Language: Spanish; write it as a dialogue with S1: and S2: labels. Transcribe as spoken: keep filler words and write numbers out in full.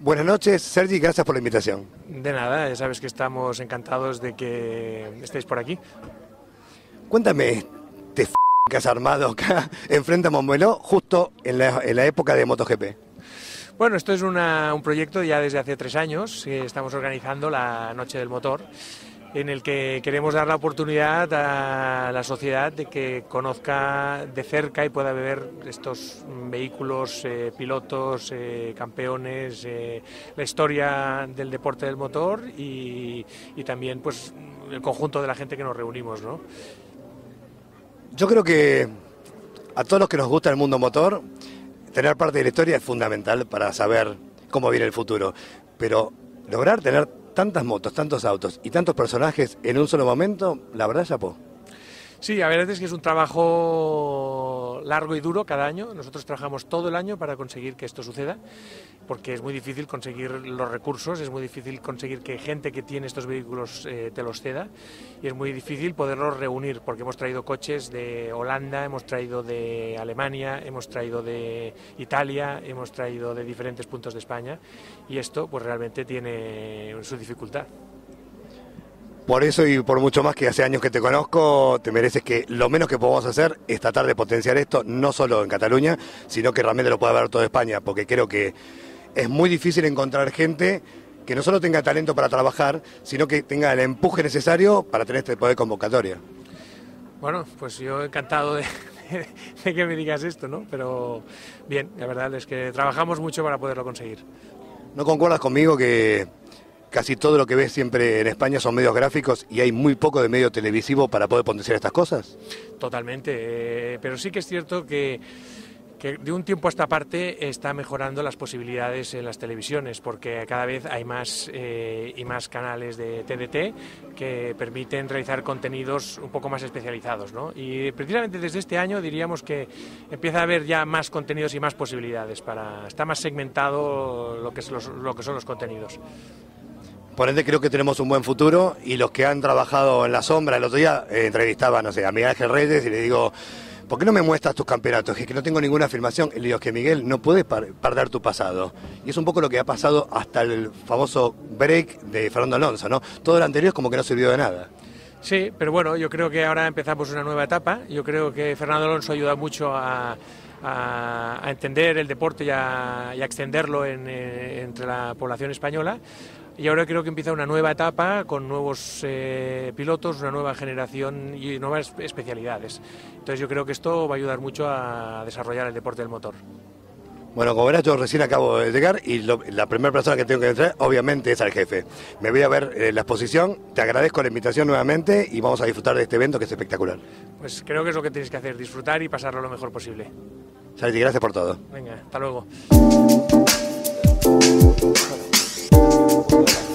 S1: Buenas noches, Sergi, gracias por la invitación.
S2: De nada, ya sabes que estamos encantados de que estéis por aquí.
S1: Cuéntame, te f que has armado acá enfrente a Montmeló justo en la, en la época de MotoGP.
S2: Bueno, esto es una, un proyecto ya desde hace tres años, que estamos organizando la Noche del Motor, en el que queremos dar la oportunidad a la sociedad de que conozca de cerca y pueda ver estos vehículos, eh, pilotos, eh, campeones, eh, la historia del deporte del motor y, y también pues el conjunto de la gente que nos reunimos, ¿no?
S1: Yo creo que a todos los que nos gusta el mundo motor, tener parte de la historia es fundamental para saber cómo viene el futuro, pero lograr tener tantas motos, tantos autos y tantos personajes en un solo momento, la verdad, chapó.
S2: Sí, la verdad es que es un trabajo largo y duro cada año. Nosotros trabajamos todo el año para conseguir que esto suceda, porque es muy difícil conseguir los recursos, es muy difícil conseguir que gente que tiene estos vehículos eh, te los ceda, y es muy difícil poderlos reunir, porque hemos traído coches de Holanda, hemos traído de Alemania, hemos traído de Italia, hemos traído de diferentes puntos de España, y esto pues realmente tiene su dificultad.
S1: Por eso y por mucho más que hace años que te conozco, te mereces que lo menos que podamos hacer es tratar de potenciar esto, no solo en Cataluña, sino que realmente lo pueda ver toda España, porque creo que es muy difícil encontrar gente que no solo tenga talento para trabajar, sino que tenga el empuje necesario para tener este poder de convocatoria.
S2: Bueno, pues yo encantado de, de que me digas esto, ¿no? Pero bien, la verdad es que trabajamos mucho para poderlo conseguir.
S1: ¿No concuerdas conmigo que casi todo lo que ves siempre en España son medios gráficos y hay muy poco de medio televisivo para poder potenciar estas cosas?
S2: Totalmente, eh, pero sí que es cierto que, que de un tiempo a esta parte está mejorando las posibilidades en las televisiones, porque cada vez hay más eh, y más canales de T D T que permiten realizar contenidos un poco más especializados, ¿no? Y precisamente desde este año diríamos que empieza a haber ya más contenidos y más posibilidades, para está más segmentado lo que, es los, lo que son los contenidos.
S1: Por ende creo que tenemos un buen futuro, y los que han trabajado en la sombra, el otro día eh, entrevistaba, no sé, a Miguel Ángel Reyes y le digo, ¿por qué no me muestras tus campeonatos? Es que no tengo ninguna afirmación. Y le digo, que Miguel, no puedes perder tu pasado. Y es un poco lo que ha pasado hasta el famoso break de Fernando Alonso, ¿no? Todo lo anterior es como que no sirvió de nada.
S2: Sí, pero bueno, yo creo que ahora empezamos una nueva etapa. Yo creo que Fernando Alonso ayuda mucho a, a, a entender el deporte y a, y a extenderlo en, eh, entre la población española. Y ahora creo que empieza una nueva etapa con nuevos eh, pilotos, una nueva generación y nuevas especialidades. Entonces yo creo que esto va a ayudar mucho a desarrollar el deporte del motor.
S1: Bueno, como verás, yo recién acabo de llegar y lo, la primera persona que tengo que entrar, obviamente, es al jefe. Me voy a ver eh, la exposición, te agradezco la invitación nuevamente y vamos a disfrutar de este evento que es espectacular.
S2: Pues creo que es lo que tienes que hacer, disfrutar y pasarlo lo mejor posible.
S1: Sergi, gracias por todo.
S2: Venga, hasta luego.
S1: Hola.